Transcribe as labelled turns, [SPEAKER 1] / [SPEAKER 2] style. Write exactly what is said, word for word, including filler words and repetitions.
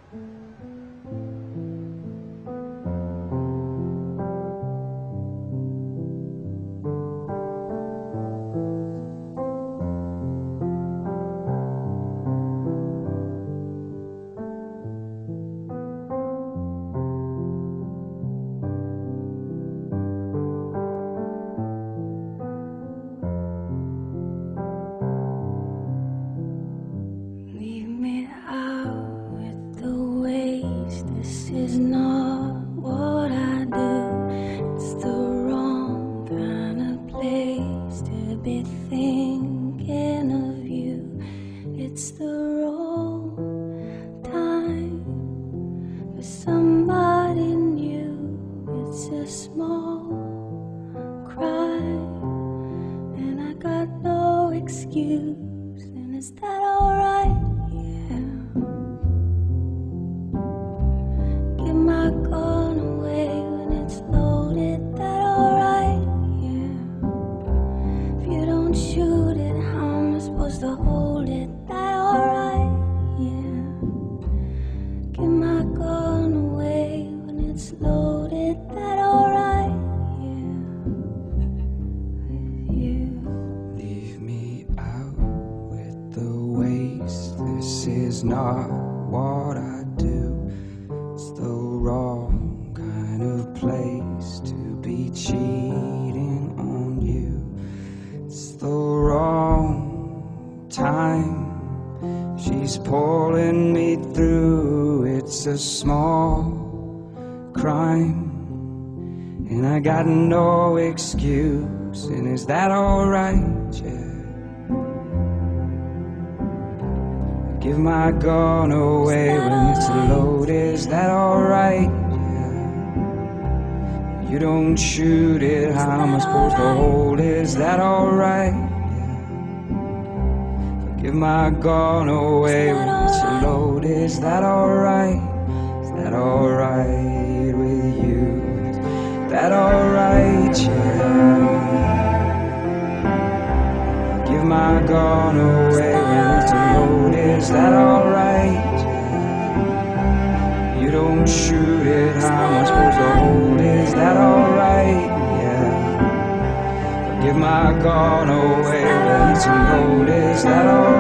[SPEAKER 1] This is not what I do. It's the wrong kind of place to be thinking of you. It's the wrong time for somebody new. It's a small cry, and I got no excuse. And is that alright? My gun away when it's loaded, that alright? Yeah. If you don't shoot it, how am I supposed to hold it? That alright? Yeah. Give my gun away when it's loaded, that alright? Yeah. With you.
[SPEAKER 2] Leave me out with the waste. This is not what I do. It's the wrong kind of place to be cheating on you. It's the wrong time. She's pulling me through. It's a small crime, and I got no excuse. And is that alright? Yeah. Give my gun away when it's loaded, is that alright? Yeah. You don't shoot it, how am I supposed to hold it? Is that alright? Yeah. Give my gun away when it's loaded, is that alright? Is that alright with you? Is that alright? Yeah. Give my gun away when it's loaded, is that alright? You don't shoot it, how am I supposed to hold it? Is that alright? Yeah. Give my gun away when it's loaded, is that alright?